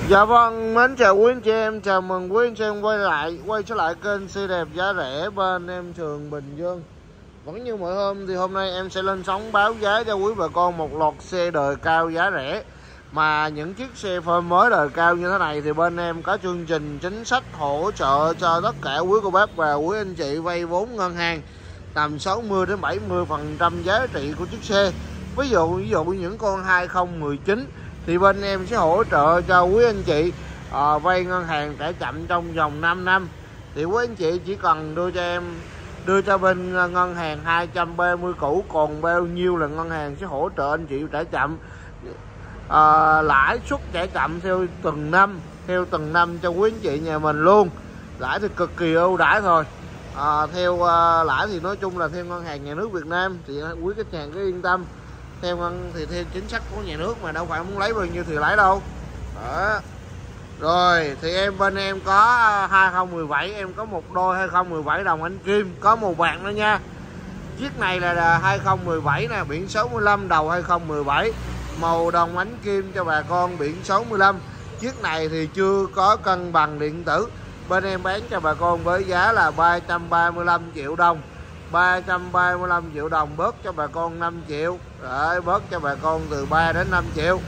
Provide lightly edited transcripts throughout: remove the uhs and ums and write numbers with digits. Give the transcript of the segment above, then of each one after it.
Dạ vâng, mến chào quý anh chị em, chào mừng quý anh chị em quay trở lại kênh xe đẹp giá rẻ bên em Trường Bình Dương. Vẫn như mọi hôm thì hôm nay em sẽ lên sóng báo giá cho quý bà con một loạt xe đời cao giá rẻ. Mà những chiếc xe phôi mới đời cao như thế này thì bên em có chương trình chính sách hỗ trợ cho tất cả quý cô bác và quý anh chị vay vốn ngân hàng tầm 60 đến 70% giá trị của chiếc xe. Ví dụ những con 2019 thì bên em sẽ hỗ trợ cho quý anh chị vay ngân hàng trả chậm trong vòng 5 năm. Thì quý anh chị chỉ cần đưa cho bên ngân hàng 230 cũ, còn bao nhiêu là ngân hàng sẽ hỗ trợ anh chị trả chậm, lãi suất trả chậm theo từng năm cho quý anh chị nhà mình luôn. Lãi thì cực kỳ ưu đãi thôi. Theo lãi thì nói chung là theo ngân hàng nhà nước Việt Nam thì quý khách hàng cứ yên tâm. Theo chính sách của nhà nước mà đâu phải muốn lấy bao nhiêu thì lấy đâu. Đó. Rồi thì bên em có 2017, em có một đôi 2017 đồng ánh kim có màu bạc nữa nha. Chiếc này là 2017 nè, biển số 15 đầu 2017, màu đồng ánh kim cho bà con, biển số 15. Chiếc này thì chưa có cân bằng điện tử. Bên em bán cho bà con với giá là 335 triệu đồng. 335 triệu đồng bớt cho bà con 5 triệu. Đấy, bớt cho bà con từ 3 đến 5 triệu.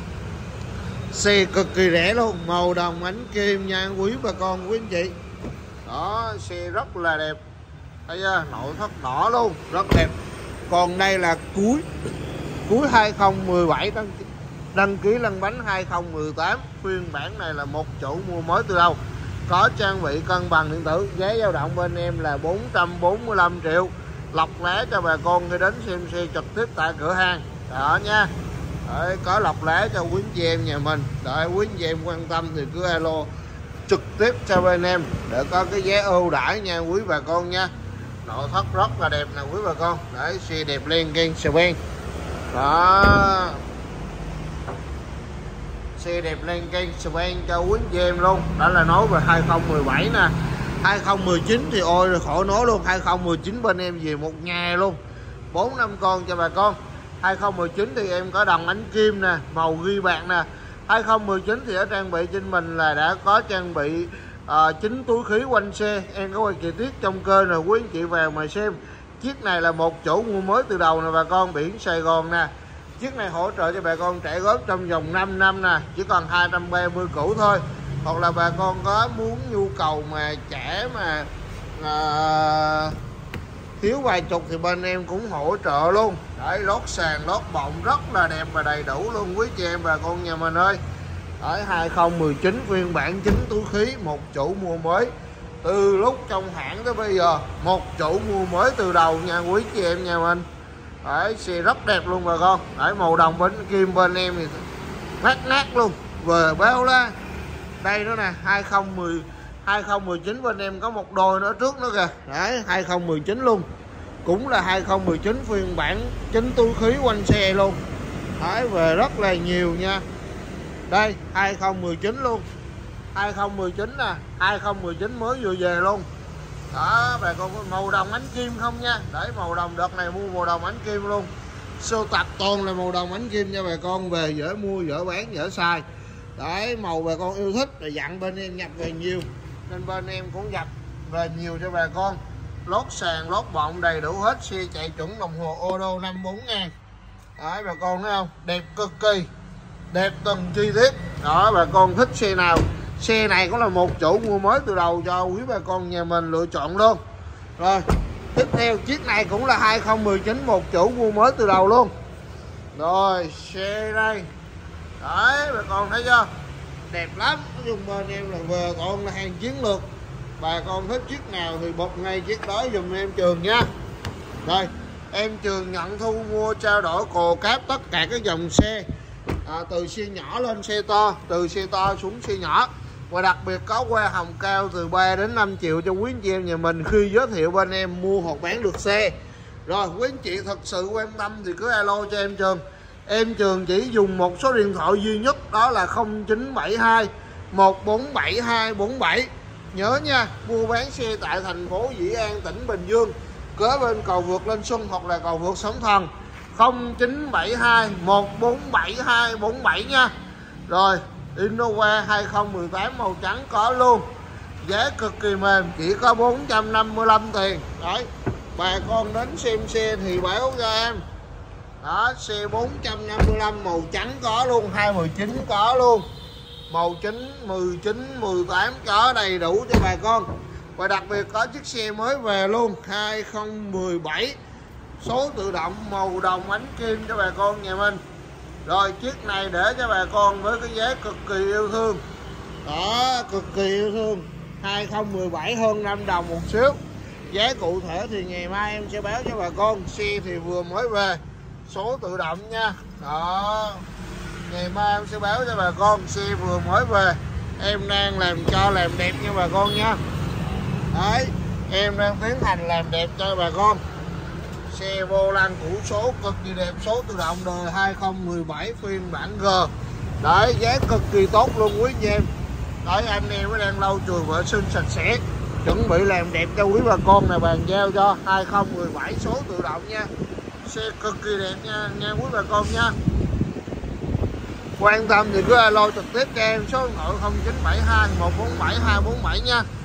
Xe cực kỳ rẻ luôn, màu đồng ánh kim nha quý bà con quý anh chị. Đó, xe rất là đẹp. Thấy chưa? Nội thất đỏ luôn, rất đẹp. Còn đây là cuối 2017 đăng ký lăn bánh 2018. Phiên bản này là một chủ mua mới từ đâu. Có trang bị cân bằng điện tử, giá dao động bên em là 445 triệu. Lọc lá cho bà con khi đến xem xe trực tiếp tại cửa hàng. Đó nha. Đấy, có lọc lá cho quý anh chị em nhà mình. Đợi quý anh chị em quan tâm thì cứ alo trực tiếp cho bên em để có cái giá ưu đãi nha quý bà con nha. Nội thất rất là đẹp nè quý bà con. Đấy, xe đẹp lên kênh xe ben. Đó, xe đẹp lên kênh xe ben cho quý anh chị em luôn. Đó là nói về 2017 nè. 2019 thì ôi rồi khỏi nói luôn. 2019 bên em về một nhà luôn, 4-5 con cho bà con. 2019 thì em có đồng ánh kim nè, màu ghi bạc nè. 2019 thì ở trang bị trên mình là đã có trang bị 9 túi khí quanh xe. Em có quay chi tiết trong kênh rồi quý anh chị vào mà xem. Chiếc này là một chủ mua mới từ đầu nè bà con, biển Sài Gòn nè. Chiếc này hỗ trợ cho bà con trả góp trong vòng 5 năm nè, chỉ còn 230 cũ thôi. Hoặc là bà con có muốn nhu cầu mà trả mà thiếu vài chục thì bên em cũng hỗ trợ luôn. Đấy, lót sàn lót bọng rất là đẹp và đầy đủ luôn quý chị em bà con nhà mình ơi. Đấy, 2019 phiên bản 9 túi khí, một chủ mua mới từ lúc trong hãng tới bây giờ, một chủ mua mới từ đầu nha quý chị em nhà mình. Đấy, xe rất đẹp luôn bà con. Đấy, màu đồng bên kim bên em thì nát luôn. Về báo lá đây nữa nè, 2019 bên em có một đôi nữa trước nữa kìa. Đấy, 2019 luôn, cũng là 2019 phiên bản 9 túi khí quanh xe luôn. Đấy, về rất là nhiều nha. Đây 2019 luôn, 2019 nè, 2019 mới vừa về luôn. Đó bà con, màu đồng ánh kim không nha. Đấy, màu đồng đợt này mua màu đồng ánh kim luôn. Sưu tập toàn là màu đồng ánh kim cho bà con, về dễ mua dễ bán dễ xài. Đấy, màu bà con yêu thích rồi dặn bên em nhập về nhiều, nên bên em cũng nhập về nhiều cho bà con. Lót sàn lót bọng đầy đủ hết, xe chạy chuẩn đồng hồ ô đô 54 ngàn. Đấy bà con thấy không, đẹp cực kỳ, đẹp từng chi tiết. Đó, bà con thích xe nào, xe này cũng là một chủ mua mới từ đầu cho quý bà con nhà mình lựa chọn luôn. Rồi tiếp theo, chiếc này cũng là 2019, một chủ mua mới từ đầu luôn. Rồi xe đây. Đấy bà con thấy chưa, đẹp lắm. Nói chung bên em là về còn là hàng chiến lược. Bà con thích chiếc nào thì bật ngay chiếc đó dùm em Trường nha. Rồi em Trường nhận thu mua trao đổi cồ cáp tất cả các dòng xe, từ xe nhỏ lên xe to, từ xe to xuống xe nhỏ. Và đặc biệt có hoa hồng cao từ 3 đến 5 triệu cho quý anh chị em nhà mình khi giới thiệu bên em mua hoặc bán được xe. Rồi quý anh chị thật sự quan tâm thì cứ alo cho em Trường. Em Trường chỉ dùng một số điện thoại duy nhất, đó là 0972 147 247. Nhớ nha, mua bán xe tại thành phố Dĩ An, tỉnh Bình Dương, kế bên cầu vượt Lên Xuân hoặc là cầu vượt Sóng Thần. 0972 147 247 nha. Rồi Innova 2018 màu trắng có luôn, giá cực kỳ mềm, chỉ có 455 tiền. Đấy, bà con đến xem xe thì báo cho em. Đó, xe 455 màu trắng có luôn, 219 có luôn, màu 19, 18 có đầy đủ cho bà con. Và đặc biệt có chiếc xe mới về luôn, 2017 số tự động màu đồng ánh kim cho bà con nhà mình. Rồi chiếc này để cho bà con với cái giá cực kỳ yêu thương. Đó, cực kỳ yêu thương, 2017 hơn 5 đồng một xíu. Giá cụ thể thì ngày mai em sẽ báo cho bà con. Xe thì vừa mới về, số tự động nha. Đó, ngày mai em sẽ báo cho bà con. Xe vừa mới về, em đang làm đẹp nha bà con nha. Đấy, em đang tiến hành làm đẹp cho bà con. Xe vô lăng củ số cực kỳ đẹp, số tự động đời 2017 phiên bản G. Đấy, giá cực kỳ tốt luôn quý anh em. Đấy, anh em mới đang lau chùi vệ sinh sạch sẽ, chuẩn bị làm đẹp cho quý bà con này, bàn giao cho 2017 số tự động nha. Xe cực kỳ đẹp nha quý bà con nha. Quan tâm thì cứ alo trực tiếp cho em số điện thoại 0972 147 247 nha.